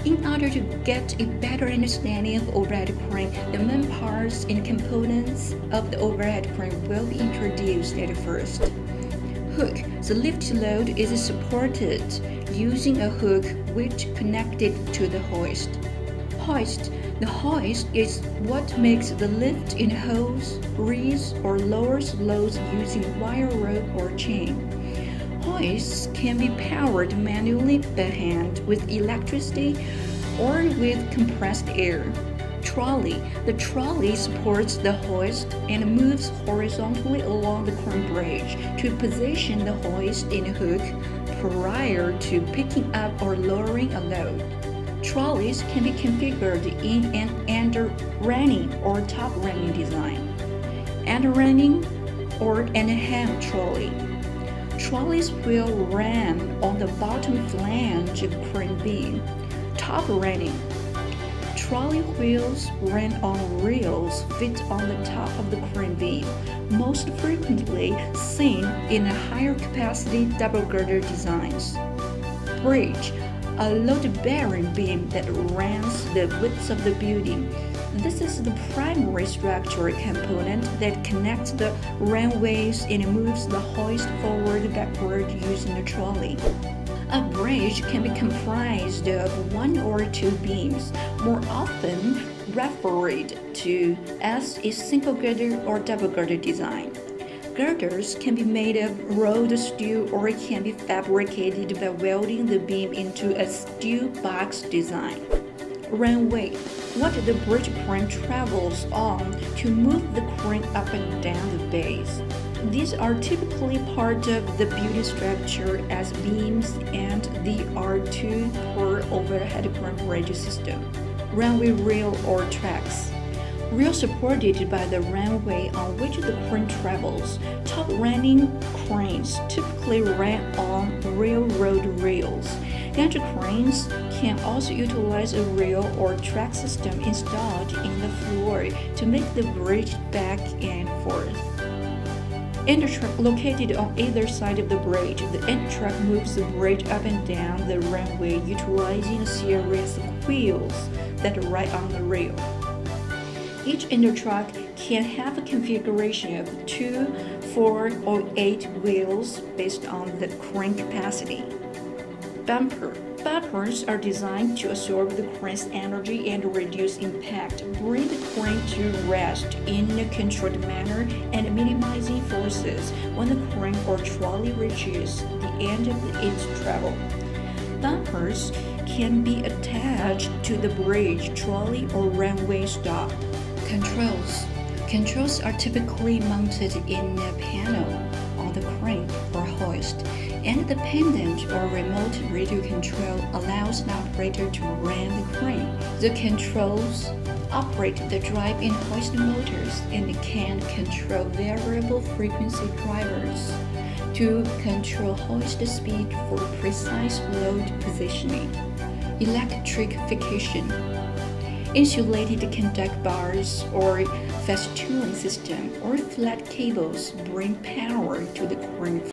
In order to get a better understanding of overhead crane, the main parts and components of the overhead crane will be introduced at first. Hook. The lift load is supported using a hook which connected to the hoist. Hoist. The hoist is what makes the lift in hose, raise, or lowers loads using wire rope or chain. Hoists can be powered manually by hand with electricity or with compressed air. Trolley. The trolley supports the hoist and moves horizontally along the crane bridge to position the hoist in a hook prior to picking up or lowering a load. Trolleys can be configured in an under-running or top-running design, under-running or end-hang trolley. Trolleys will run on the bottom flange of crane beam. Top-running. Trolley wheels run on rails fit on the top of the crane beam, most frequently seen in higher capacity double girder designs. Bridge, a load-bearing beam that runs the width of the building. This is the primary structural component that connects the runways and moves the hoist forward and backward using a trolley. A bridge can be comprised of one or two beams, more often referred to as a single girder or double girder design. Girders can be made of rolled steel or can be fabricated by welding the beam into a steel box design. Runway, what the bridge crane travels on to move the crane up and down the base. These are typically part of the building structure as beams and they are two per overhead crane bridge system. Runwayrail or tracks. Rail supported by the runway on which the crane travels. Top-running cranes typically run on railroad rails. Gantry cranes can also utilize a rail or track system installed in the floor to make the bridge back and forth. Endtruck located on either side of the bridge. The Endtruck moves the bridge up and down the runway utilizing a series of wheels that ride on the rail. Each Endtruck can have a configuration of 2, 4, or 8 wheels based on the crane capacity. Bumper. Bumpers are designed to absorb the crane's energy and reduce impact, bring the crane to rest in a controlled manner, and minimizing forces when the crane or trolley reaches the end of its travel. Bumpers can be attached to the bridge, trolley, or runway stop. Controls. Controls are typically mounted in a panel on the crane or hoist, and the pendant or remote radio control allows an operator to run the crane. The controls operate the drive and hoist motors and can control variable frequency drivers to control hoist speed for precise load positioning. Electrification. Insulated conductor bars or festoon system or flat cables bring power to the crane